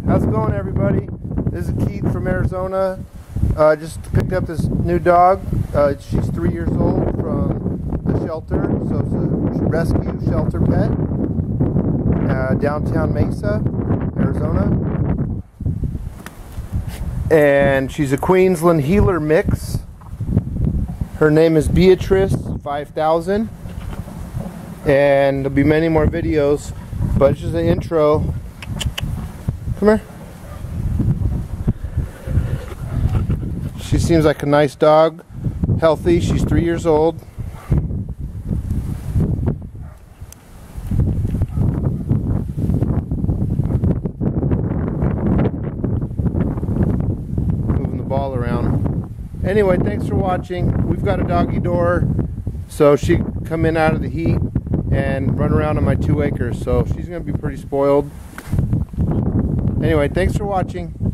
How's it going, everybody? This is Keith from Arizona. Just picked up this new dog. She's 3 years old from the shelter, so it's a rescue shelter pet. Downtown Mesa, Arizona. And she's a Queensland heeler mix. Her name is Beatrice 5000. And there'll be many more videos, but it's just an intro. Come here. She seems like a nice dog, healthy. She's 3 years old. Moving the ball around. Anyway, thanks for watching. We've got a doggy door, so she can come in out of the heat and run around on my 2 acres, so she's going to be pretty spoiled. Anyway, thanks for watching.